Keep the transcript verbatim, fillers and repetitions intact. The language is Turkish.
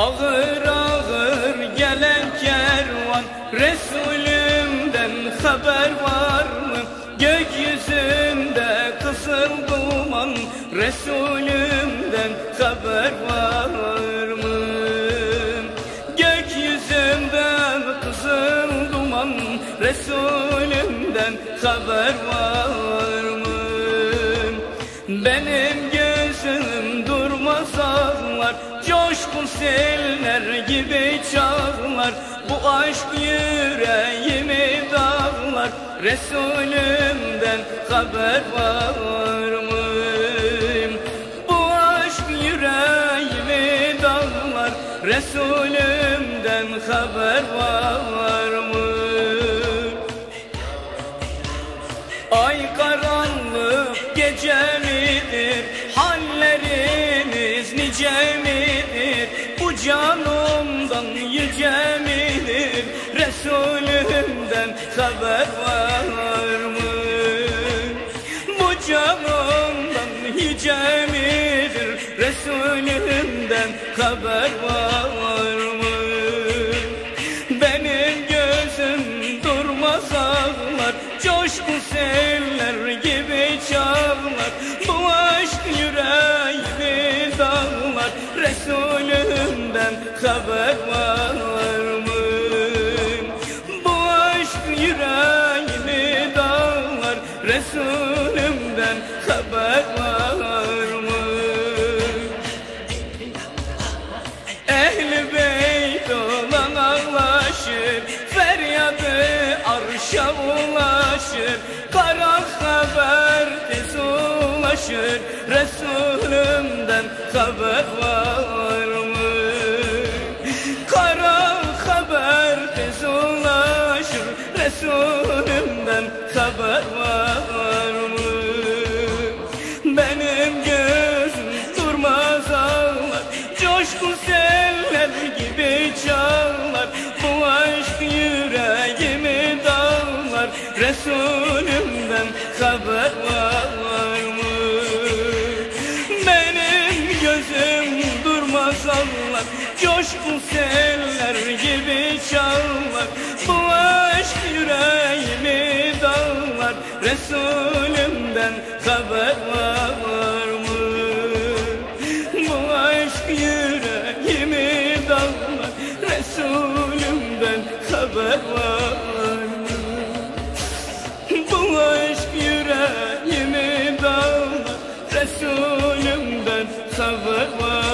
Ağır ağır gelen kervan, Resulümden haber var mı? Gökyüzünde kızıl duman, Resulümden haber var mı? Gökyüzünden kızıl duman, Resulümden haber var mı? Benim gözüm durmaz ağlar, coşkun seller gibi çağlar. Bu aşk yüreğimi dağlar, Resulümden haber var mı? Bu aşk yüreğimi dağlar, Resulümden haber var mı? Ay karanlık gece midir, halleriniz nice midir? Bu canımdan yüce midir, Resulümden haber var mı? Bu canımdan yüce midir, Resulümden haber var mı? Benim gözüm durmaz ağlar, coşkun seller gibi çağlar. Bu aşk yüreğimi dağlar, Resulümden haber var mı? Bu aşk yüreğimi dağlar, Resulümden haber var mı? Ehl-i beyt olan ağlaşır, feryadı arşa ulaşır. Kara haber tez ulaşır, Resulümden haber var mı? Kara haber tez ulaşır, Resulümden haber var mı? Benim gözüm durmaz ağlar, coşkun seller gibi çağlar. Bu aşk yüreğimi dağlar, Resulümden haber var mı? Benim gözüm durmaz ağlar, coşkun seller gibi çağlar. Bu aşk yüreğimi dağlar, Resulümden haber var mı? Bu aşk yüreğimi dağlar, Resulümden haber var mı? Bu aşk yüreğimi dağlar, Resulümden haber var mı?